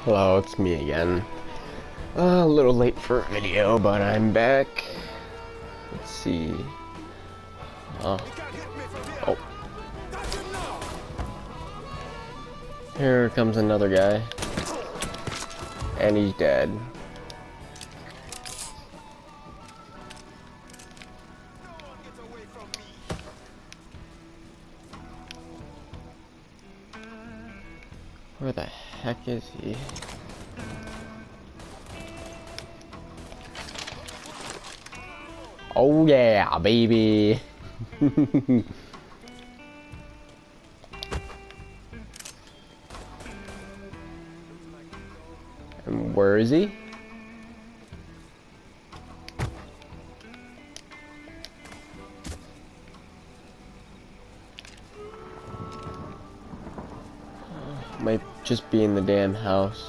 Hello, it's me again. A little late for a video, but I'm back. Let's see. Oh. Here comes another guy. And he's dead. Where the heck is he? Oh yeah, baby! And where is he? Might just be in the damn house.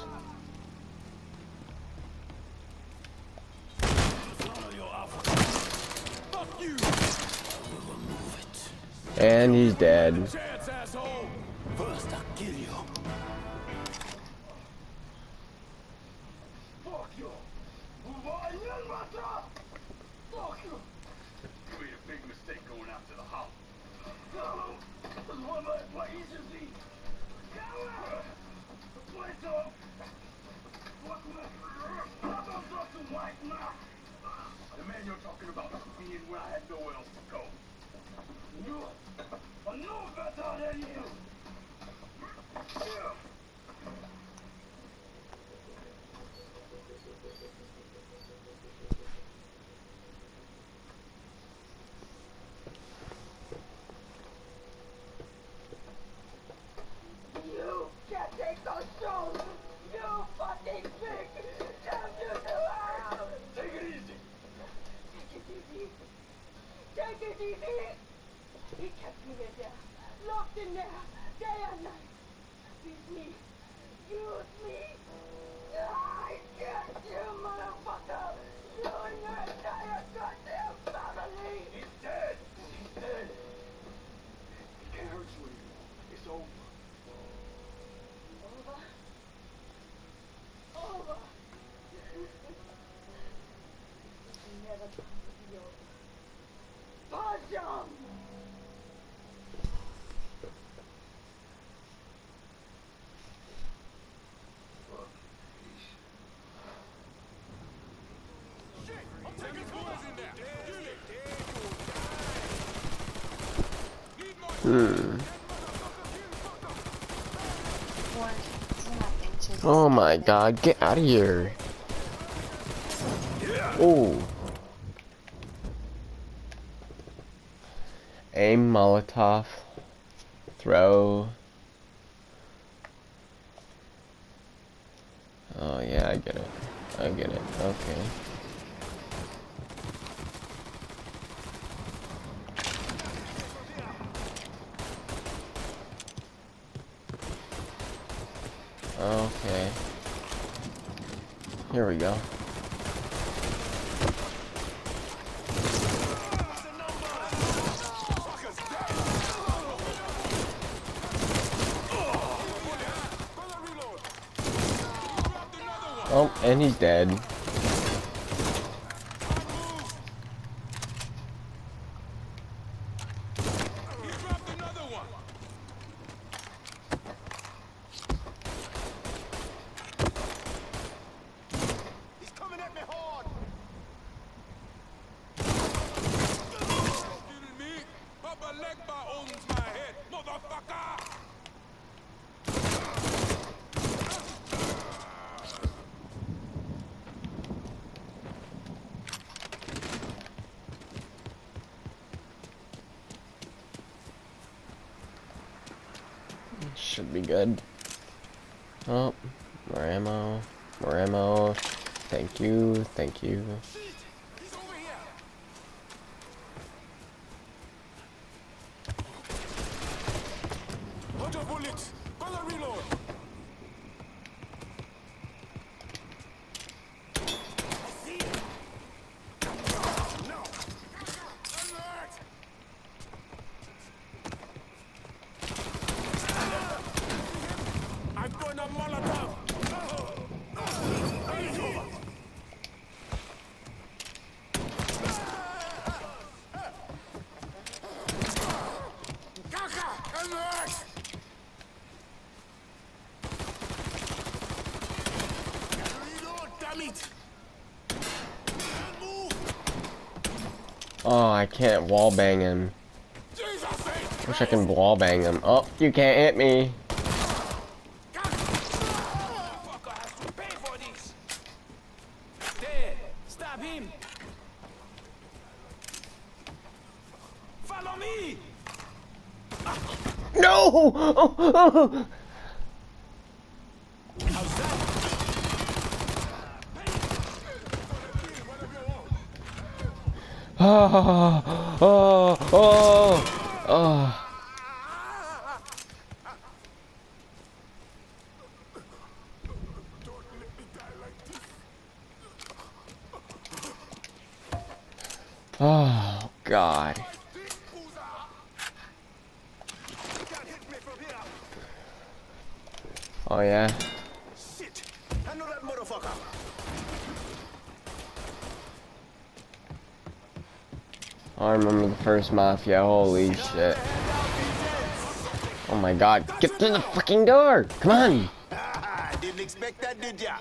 And he's dead. First I'll kill you. Fuck you. Fuck you. You made a big mistake going after the house. One of my places, the man you're talking about being where I had nowhere else to go. I know better than you. You can't take those shows. You fucking pig. Take it easy. Take it easy. Take it easy. He kept me in there, locked in there, day and night. Beat me, use me. I get you, motherfucker. You and your entire goddamn family. He's dead. He's dead. He can't hurt you anymore. It's over. Over. Over. It's never going to be over. Pajam! Oh my god, get out of here. Oh. Aim Molotov. Throw. Oh yeah, I get it. I get it. Okay. Okay. Here we go. Oh, and he's dead. Should be good. Oh, more ammo. More ammo. Thank you. Thank you. I'm going to Molotov. Oh, I can't wall bang him. Wish I can wall bang him. Oh, you can't hit me. Stop him. Follow me. No! Oh, oh. Oh, oh, oh, oh. Oh, God. Oh, yeah. Shit. I know that motherfucker. I remember the first Mafia. Holy shit. Oh my God. Get through the fucking door. Come on. Didn't expect that, did ya?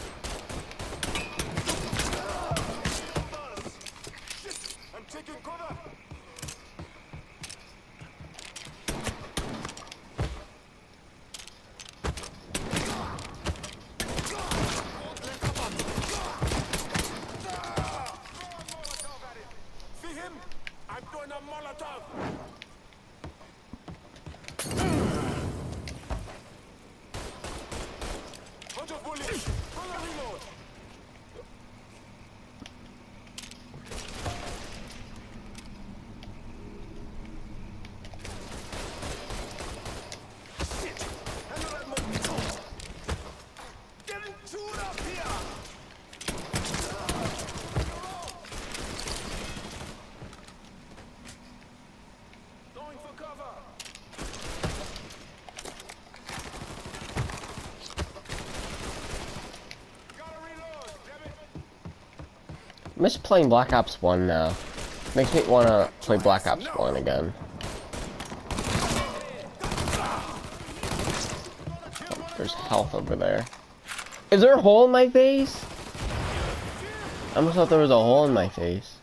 I'm taking cover. See him? I'm throwing a Molotov. Bunch of bullets. Gonna reload. Shit. I know that motherfucker. Getting chewed up here. Going for cover. Gotta reload, damn it. I miss playing Black Ops 1 now. Makes me want to play Black Ops 1 again. There's health over there. Is there a hole in my face? I almost thought there was a hole in my face.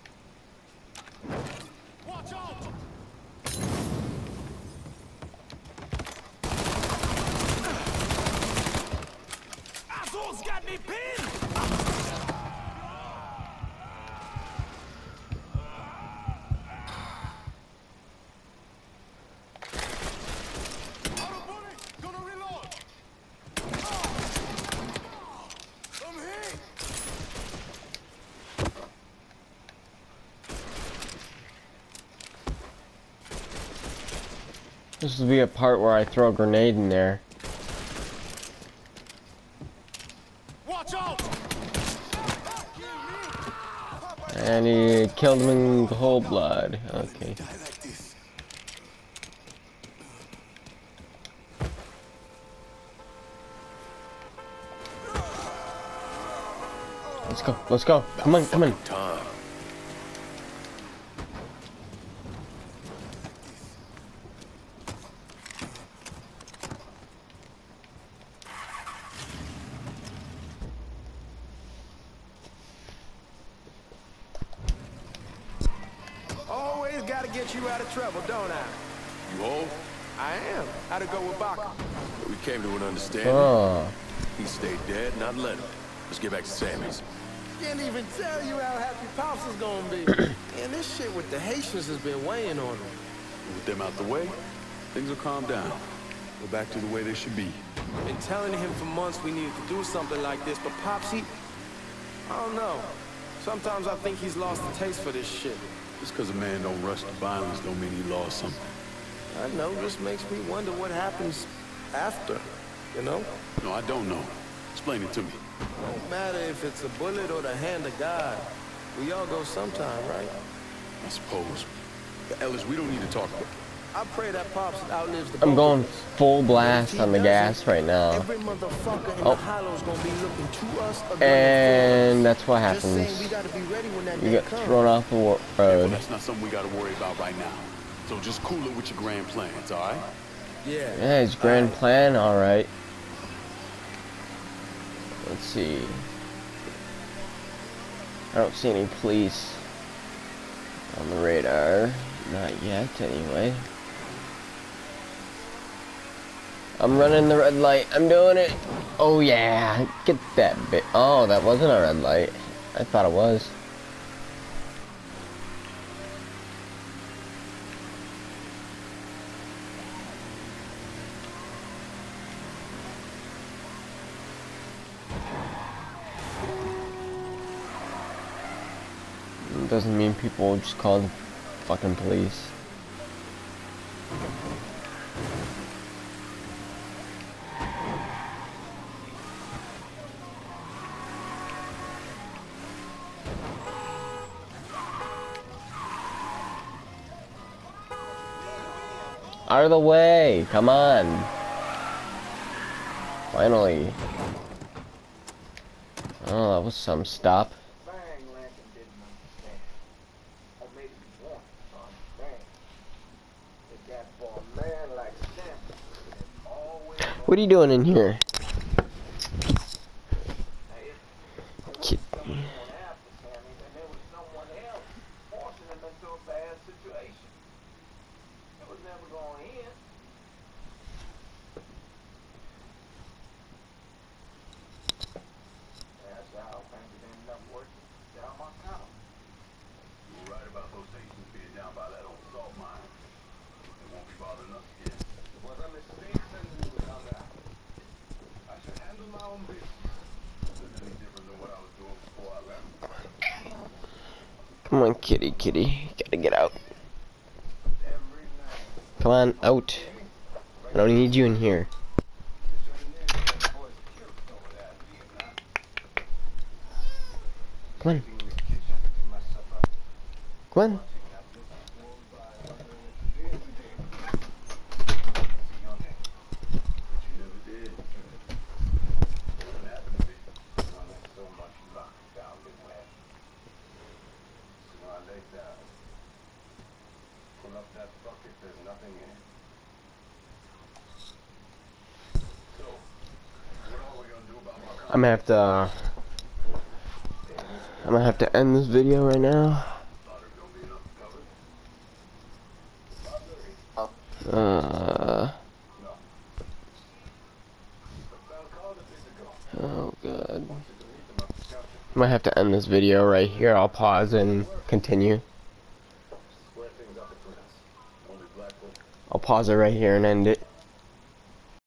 Watch out. Assholes got me pinned. Out of bullets. Gonna reload. I'm hit. This will be a part where I throw a grenade in there. Watch out. And he killed him in cold blood. Okay. Die like this. Let's go. Let's go. Come on. Come on. Time. Always gotta get you out of trouble, don't I? You old? I am. How'd it go with Baka? We came to an understanding. Oh. He stayed dead, not let him. Let's get back to Sammy's. Can't even tell you how happy Pops is gonna be. Man, this shit with the Haitians has been weighing on him. With them out the way, things will calm down. Go back to the way they should be. Been telling him for months we needed to do something like this, but Pops, I don't know. Sometimes I think he's lost the taste for this shit. Just because a man don't rush to violence don't mean he lost something. I know, just makes me wonder what happens after, you know? No, I don't know. Explain it to me. Don't matter if it's a bullet or the hand of God. We all go sometime, right? I suppose. But Ellis, we don't need to talk about it. I pray that Pops outlives the I'm both going of us. full If blast he on the doesn't, gas right now. Every motherfucker in Oh. the hollow's gonna be looking to us again. And that's what Just saying, we happens. gotta be ready when that You day get comes. thrown off the Well, road. that's not something we got to worry about right now. So just cool it with your grand plans, all right? Yeah. Yeah, his grand plan, alright. Let's see. I don't see any police. On the radar. Not yet, anyway. I'm running the red light. I'm doing it. Oh, yeah. Get that bit. Oh, that wasn't a red light. I thought it was. It doesn't mean people will just call the fucking police. Out of the way! Come on! Finally. Oh, that was some stop. What are you doing in here? Kid. Come on, kitty, kitty. Gotta get out. Come on, out. I don't need you in here. Come on. Come on. I'm gonna have to end this video right now. Oh god. I might have to end this video right here. I'll pause and continue. I'll pause it right here and end it.